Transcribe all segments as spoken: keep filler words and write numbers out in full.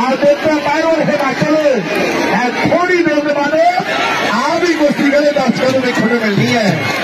आज देखते हैं पैरों हिमाचल थोड़ी देर के बाद आप ही कुश्ती करे दर्शकों में खड़े मिलनी है।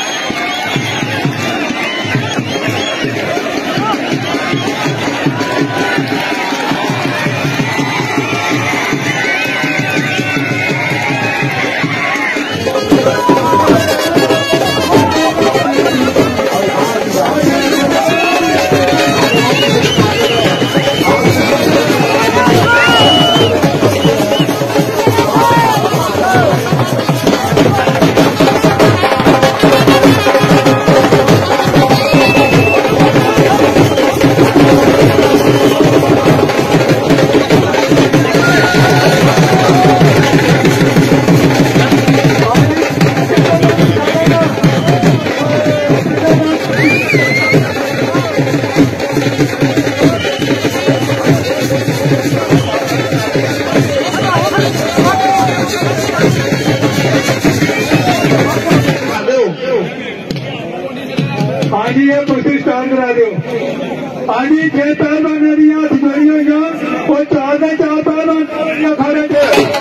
आजी ये कुश्ती स्टार्ट करा दो। आजी छह तार बनरिया सिपाहियों और चार से चार तार बनरिया खड़े थे।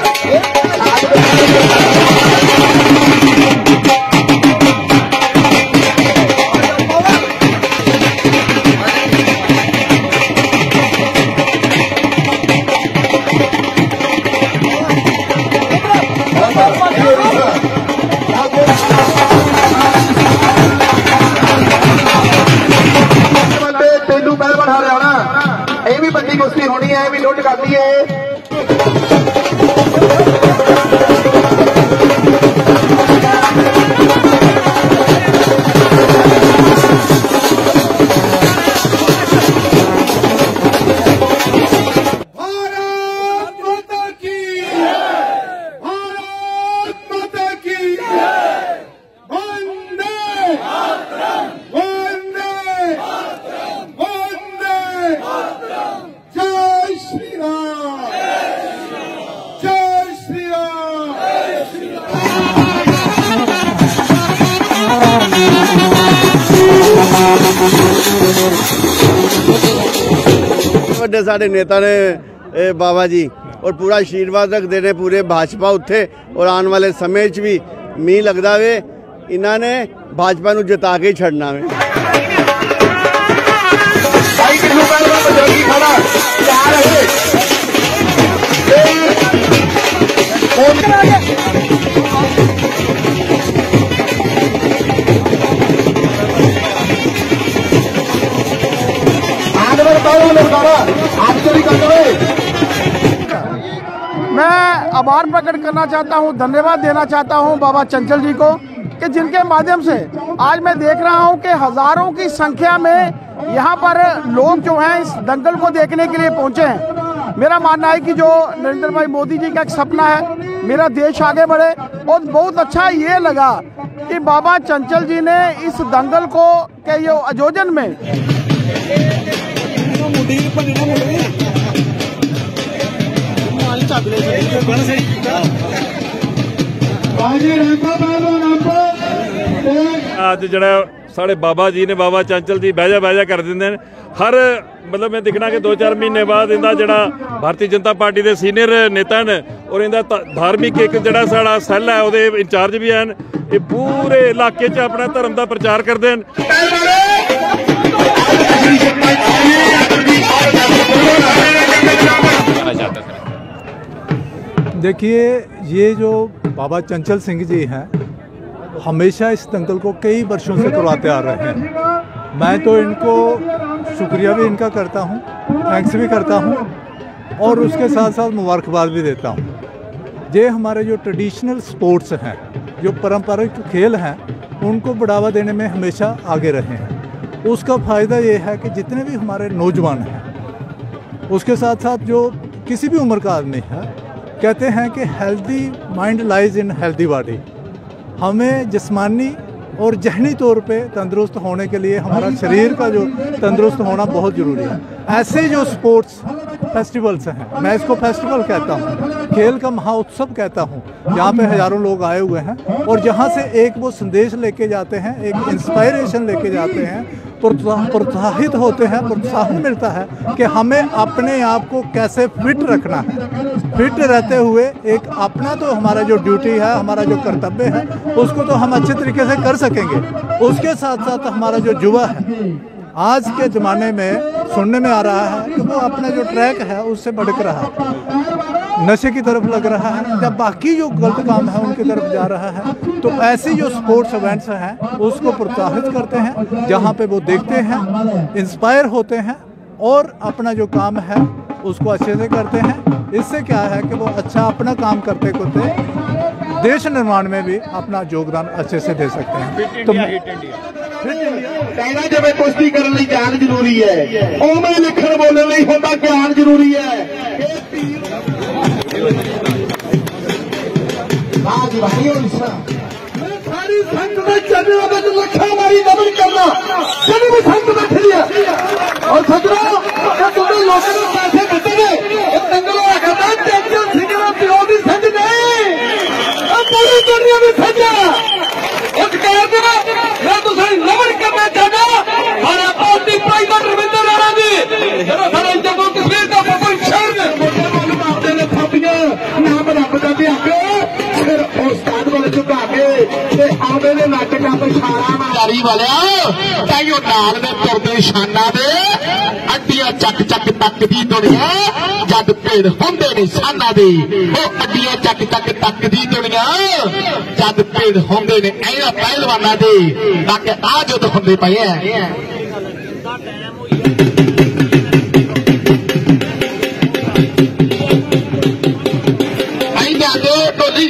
बड़ी कुश्ती होनी है, भी लुट करती है। भारत माता की, भारत माता की, वंदे वंदे वंदे जय श्री राम, जय श्री राम। ਵੱਡੇ ਸਾਡੇ नेता ने बाबा जी और पूरा आशीर्वाद रखते हैं पूरे भाजपा उत्थे और आने वाले समय च भी मी लगता वे इन्होंने भाजपा नूं जिता के छड़ना वे। मैं आभार प्रकट करना चाहता हूं, धन्यवाद देना चाहता हूं बाबा चंचल जी को कि जिनके माध्यम से आज मैं देख रहा हूं कि हजारों की संख्या में यहां पर लोग जो हैं इस दंगल को देखने के लिए पहुंचे हैं। मेरा मानना है कि जो नरेंद्र भाई मोदी जी का एक सपना है मेरा देश आगे बढ़े, और बहुत अच्छा ये लगा कि बाबा चंचल जी ने इस दंगल को के ये आयोजन में आज जड़ा साढ़े बाबा जी ने बाबा चंचल जी बहजा बहजा कर देंगे हर मतलब मैं दिखना कि दो चार महीने बाद इनका जड़ा भारतीय जनता पार्टी के सीनियर नेता ने और इनका धार्मिक एक जड़ा साड़ा सैल है वो इंचार्ज भी हैं, ये पूरे इलाके च अपना धर्म का प्रचार करते हैं। देखिए ये जो बाबा चंचल सिंह जी हैं हमेशा इस दंगल को कई वर्षों से करवाते आ रहे हैं। मैं तो इनको शुक्रिया भी इनका करता हूं, थैंक्स भी करता हूं और उसके साथ साथ मुबारकबाद भी देता हूं। ये हमारे जो ट्रेडिशनल स्पोर्ट्स हैं, जो पारंपरिक खेल हैं, उनको बढ़ावा देने में हमेशा आगे रहे हैं। उसका फ़ायदा ये है कि जितने भी हमारे नौजवान हैं, उसके साथ साथ जो किसी भी उम्र का आदमी है, कहते हैं कि healthy mind lies in healthy body. हमें जिस्मानी और जहनी तौर पे तंदुरुस्त होने के लिए हमारा शरीर का जो तंदुरुस्त होना बहुत ज़रूरी है। ऐसे जो स्पोर्ट्स फेस्टिवल्स हैं, मैं इसको फेस्टिवल कहता हूँ, खेल का महाउत्सव कहता हूँ, जहाँ पे हज़ारों लोग आए हुए हैं और जहाँ से एक वो संदेश लेके जाते हैं, एक इंस्पायरेशन लेके जाते हैं प्रोत्साहित होते हैं, प्रोत्साहन मिलता है कि हमें अपने आप को कैसे फिट रखना है। फिट रहते हुए एक अपना तो हमारा जो ड्यूटी है, हमारा जो कर्तव्य है, उसको तो हम अच्छे तरीके से कर सकेंगे। उसके साथ साथ हमारा जो युवा है आज के ज़माने में सुनने में आ रहा है कि वो अपना जो ट्रैक है उससे भटक रहा है, नशे की तरफ लग रहा है, जब बाकी जो गलत काम है उनकी तरफ जा रहा है। तो ऐसी जो स्पोर्ट्स इवेंट्स हैं उसको प्रोत्साहित करते हैं, जहाँ पे वो देखते हैं, इंस्पायर होते हैं और अपना जो काम है उसको अच्छे से करते हैं। इससे क्या है कि वो अच्छा अपना काम करते करते देश निर्माण में भी अपना योगदान अच्छे से दे सकते हैं। तो कहना जिवें कुश्ती करने ਲਈ जान जरूरी है, उवें लिखण बोलने ਲਈ होंदा ज्ञान जरूरी है। आज भाई और सारी संत में चलने वाले जो लखा मारी नमन करना जब भी संत बैठी है और सजनों क्या तुमने लोगों को पैसे देते हैं दंगल करना टेंशन सिंगल पियो की संत नहीं पूरी दुनिया में सजा उस कह देना मैं तुझे नमन करना चाहता हमारा पार्टी प्राइवेट रविंद्र राणा जी जरा सारा जगह तस्वीर का कोई शर्म आपने ने थापियां नाम रब का भी आके फिर उस्ताद वाले चुका के ते आवे ने नाटक पे छाड़ा मारी वाले ताइयो नाल में तुरदे शाना दे अड्डियां चक चक तक दी दुनिया जद भीड़ होंदे ने शाना दे ओ अड्डियां चक चक तक दी दुनिया जद भीड़ होंदे ने ऐना पहलवाना दे बाकी आ जो तो होंदे पए हैं आई जादे टोली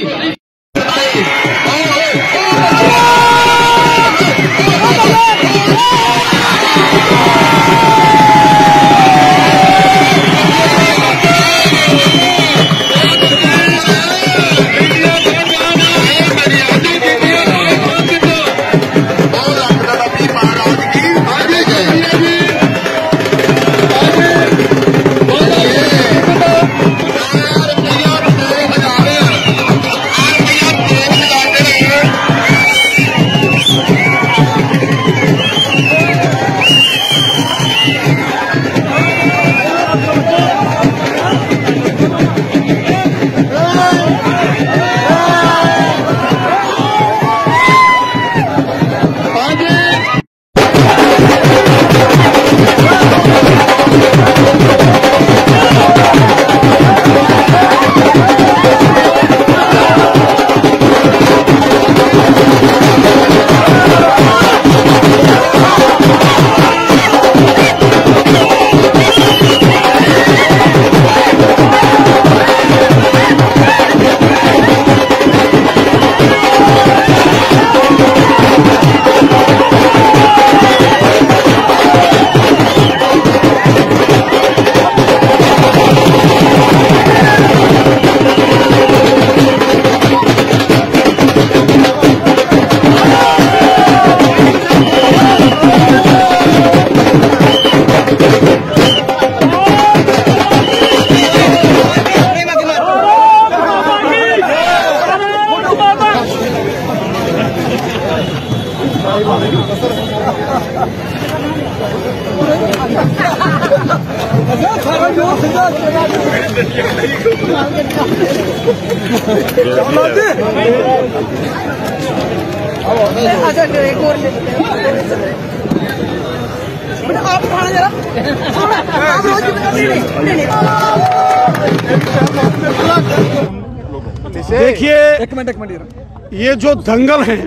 देखिए एक मिनट एक मिनट ये जो दंगल हैं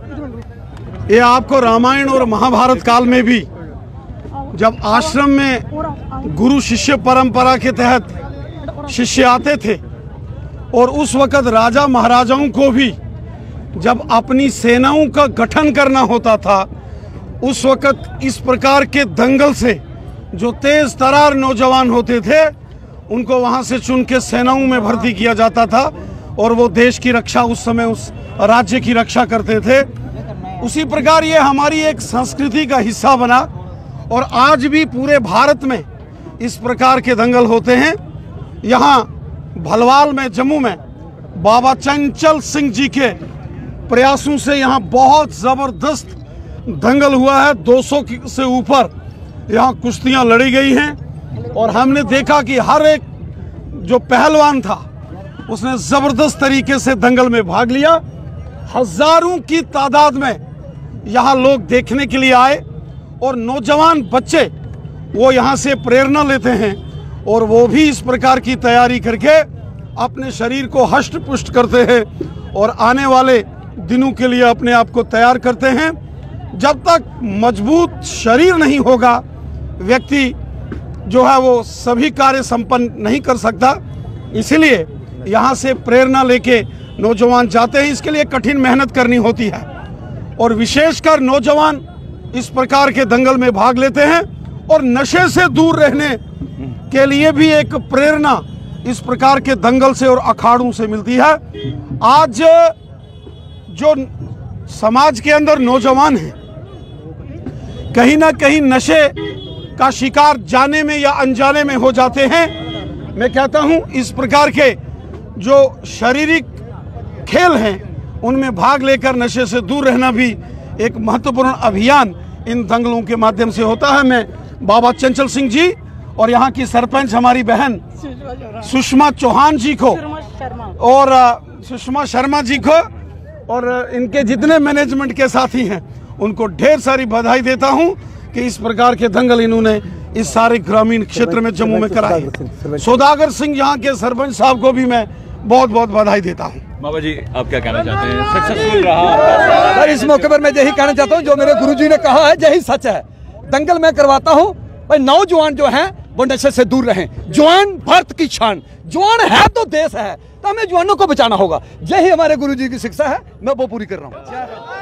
ये आपको रामायण और महाभारत काल में भी जब आश्रम में गुरु शिष्य परंपरा के तहत शिष्य आते थे और उस वक़्त राजा महाराजाओं को भी जब अपनी सेनाओं का गठन करना होता था उस वक़्त इस प्रकार के दंगल से जो तेज तरार नौजवान होते थे उनको वहां से चुन के सेनाओं में भर्ती किया जाता था और वो देश की रक्षा उस समय उस राज्य की रक्षा करते थे। उसी प्रकार ये हमारी एक संस्कृति का हिस्सा बना और आज भी पूरे भारत में इस प्रकार के दंगल होते हैं। यहाँ भलवाल में जम्मू में बाबा चंचल सिंह जी के प्रयासों से यहाँ बहुत ज़बरदस्त दंगल हुआ है। दो सौ से ऊपर यहाँ कुश्तियां लड़ी गई हैं और हमने देखा कि हर एक जो पहलवान था उसने जबरदस्त तरीके से दंगल में भाग लिया। हजारों की तादाद में यहाँ लोग देखने के लिए आए और नौजवान बच्चे वो यहाँ से प्रेरणा लेते हैं और वो भी इस प्रकार की तैयारी करके अपने शरीर को हष्ट पुष्ट करते हैं और आने वाले दिनों के लिए अपने आप को तैयार करते हैं। जब तक मजबूत शरीर नहीं होगा व्यक्ति जो है वो सभी कार्य संपन्न नहीं कर सकता। इसीलिए यहाँ से प्रेरणा लेके नौजवान जाते हैं। इसके लिए कठिन मेहनत करनी होती है और विशेषकर नौजवान इस प्रकार के दंगल में भाग लेते हैं और नशे से दूर रहने के लिए भी एक प्रेरणा इस प्रकार के दंगल से और अखाड़ों से मिलती है। आज जो समाज के अंदर नौजवान हैं कहीं ना कहीं नशे का शिकार जाने में या अनजाने में हो जाते हैं। मैं कहता हूं इस प्रकार के जो शारीरिक खेल हैं उनमें भाग लेकर नशे से दूर रहना भी एक महत्वपूर्ण अभियान इन दंगलों के माध्यम से होता है। मैं बाबा चंचल सिंह जी और यहाँ की सरपंच हमारी बहन सुषमा चौहान जी को और सुषमा शर्मा जी को और इनके जितने मैनेजमेंट के साथी हैं उनको ढेर सारी बधाई देता हूं कि इस प्रकार के दंगल इन्होंने इस सारे ग्रामीण क्षेत्र में जम्मू में कराए। सौदागर सिंह यहाँ के सरपंच साहब को भी मैं बहुत बहुत बधाई देता हूँ। बाबा जी आप क्या कहना चाहते हैं? सक्सेसफुल रहा इस मौके पर मैं यही कहना चाहता हूँ जो मेरे गुरुजी ने कहा है यही सच है। दंगल मैं करवाता हूँ भाई नौजवान जो हैं वो नशे से दूर रहें। जवान भारत की शान, जवान है तो देश है, तो हमें जवानों को बचाना होगा। यही हमारे गुरुजी की शिक्षा है, मैं वो पूरी कर रहा हूँ।